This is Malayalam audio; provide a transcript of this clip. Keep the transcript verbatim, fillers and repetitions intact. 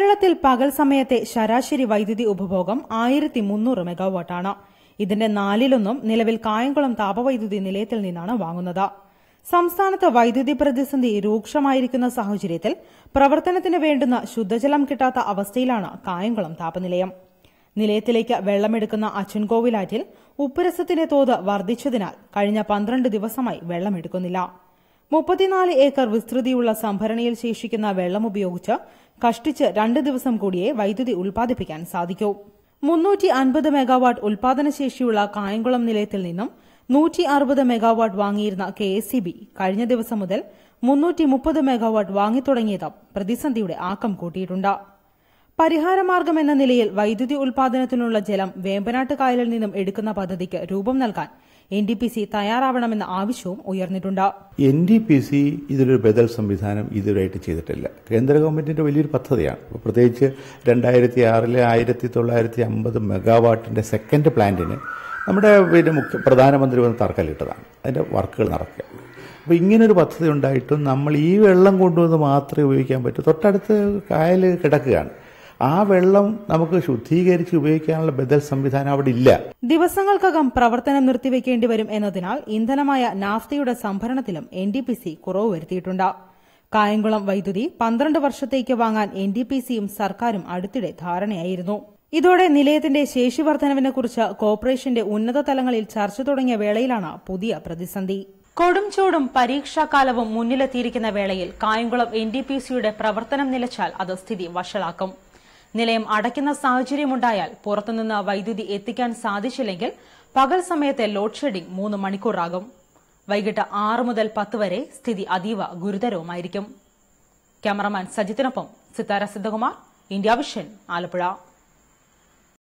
കേരളത്തിൽ പകൽ സമയത്തെ ശരാശരി വൈദ്യുതി ഉപഭോഗം ആയിരത്തി മുന്നൂറ് മെഗാവാട്ടാണ്. ഇതിന്റെ നാലിലൊന്നും നിലവിൽ കായംകുളം താപവൈദ്യുതി നിലയത്തിൽ നിന്നാണ് വാങ്ങുന്നത്. സംസ്ഥാനത്ത് വൈദ്യുതി പ്രതിസന്ധി രൂക്ഷമായിരിക്കുന്ന സാഹചര്യത്തിൽ പ്രവർത്തനത്തിന് വേണ്ടുന്ന ശുദ്ധജലം കിട്ടാത്ത അവസ്ഥയിലാണ് കായംകുളം താപനിലയം. നിലയത്തിലേക്ക് വെള്ളമെടുക്കുന്ന അച്ചൻകോവിലാറ്റിൽ ഉപ്പുരസത്തിന്റെ തോത് വർദ്ധിച്ചതിനാൽ കഴിഞ്ഞ പന്ത്രണ്ട് ദിവസമായി വെള്ളമെടുക്കുന്നില്ല. മുപ്പത്തിനാല് ഏക്കർ വിസ്തൃതിയുള്ള സംഭരണിയിൽ ശേഷിക്കുന്ന വെള്ളം ഉപയോഗിച്ച് കഷ്ടിച്ച് രണ്ട് ദിവസം കൂടിയേ വൈദ്യുതി ഉൽപ്പാദിപ്പിക്കാൻ സാധിക്കൂ. മുന്നൂറ്റി അൻപത് മെഗാവാട്ട് ഉൽപാദനശേഷിയുള്ള കായംകുളം നിലയത്തിൽ നിന്നും നൂറ്റി അറുപത് മെഗാവാട്ട് വാങ്ങിയിരുന്ന കെ എസ് സി ബി കഴിഞ്ഞ ദിവസം മുതൽ മുന്നൂറ്റി മുപ്പത് മെഗാവാട്ട് വാങ്ങിത്തുടങ്ങിയത് പ്രതിസന്ധിയുടെ ആക്കം കൂട്ടിയിട്ടുണ്ട്. പരിഹാരമാർഗം എന്ന നിലയിൽ വൈദ്യുതി ഉൽപാദനത്തിനുള്ള ജലം വേമ്പനാട്ട് കായലിൽ നിന്നും എടുക്കുന്ന പദ്ധതിക്ക് രൂപം നൽകാൻ എൻ ഡി പി സി തയ്യാറാവണമെന്ന ആവശ്യവും ഉയർന്നിട്ടുണ്ട്. എൻ ഡി പി സി ഇതിലൊരു ബദൽ സംവിധാനം ഇതുവരെയായിട്ട് ചെയ്തിട്ടില്ല. കേന്ദ്ര ഗവൺമെന്റിന്റെ വലിയൊരു പദ്ധതിയാണ്. പ്രത്യേകിച്ച് രണ്ടായിരത്തി ആറിലെ ആയിരത്തി തൊള്ളായിരത്തി അമ്പത് മെഗാവാട്ടിന്റെ സെക്കൻഡ് പ്ലാന്റിന് നമ്മുടെ പിന്നെ മുഖ്യ പ്രധാനമന്ത്രി വന്ന് തറക്കല്ലിട്ടതാണ്. അതിന്റെ വർക്കുകൾ നടക്കുക. അപ്പോൾ ഇങ്ങനൊരു പദ്ധതി ഉണ്ടായിട്ടും നമ്മൾ ഈ വെള്ളം കൊണ്ടുവന്ന് മാത്രമേ ഉപയോഗിക്കാൻ പറ്റൂ. തൊട്ടടുത്ത് കായൽ കിടക്കുകയാണ്. ആ വെള്ളം നമുക്ക് ശുദ്ധീകരിച്ച് ഉപയോഗിക്കാനുള്ള ബദൽ സംവിധാനം അവിടെ ഇല്ല. ദിവസങ്ങൾക്കകം പ്രവർത്തനം നിർത്തിവെക്കേണ്ടി വരും എന്നതിനാൽ ഇന്ധനമായ നാഫ്തയുടെ സംഭരണത്തിലും എൻ ഡി പി സി കുറവ് വരുത്തിയിട്ടുണ്ട്. കായംകുളം വൈദ്യുതി പന്ത്രണ്ട് വർഷത്തേക്ക് വാങ്ങാൻ എൻ ഡി പി സിയും സർക്കാരും അടുത്തിടെ ധാരണയായിരുന്നു. ഇതോടെ നിലയത്തിന്റെ ശേഷി വർധനവിനെക്കുറിച്ച് കോർപ്പറേഷന്റെ ഉന്നത തലങ്ങളിൽ ചർച്ച തുടങ്ങിയ വേളയിലാണ് പുതിയ പ്രതിസന്ധി. കൊടും ചൂടും പരീക്ഷാകാലവും മുന്നിലെത്തിയിരിക്കുന്ന വേളയിൽ കായംകുളം എൻ ഡി പി സിയുടെ പ്രവർത്തനം നിലച്ചാൽ അത് സ്ഥിതി വഷളാക്കും. നിലയം അടയ്ക്കുന്ന സാഹചര്യമുണ്ടായാൽ പുറത്തുനിന്ന് വൈദ്യുതി എത്തിക്കാൻ സാധിച്ചില്ലെങ്കിൽ പകൽ സമയത്തെ ലോഡ് ഷെഡിംഗ് മൂന്ന് മണിക്കൂറാകും. വൈകിട്ട് ആറ് മുതൽ പത്ത് വരെ സ്ഥിതി അതീവ ഗുരുതരവുമായിരിക്കും. ക്യാമറമാൻ സജിത്തിനൊപ്പം സിത്താര സിദ്ധകുമാർ, ഇന്ത്യ വിഷൻ, ആലപ്പുഴ.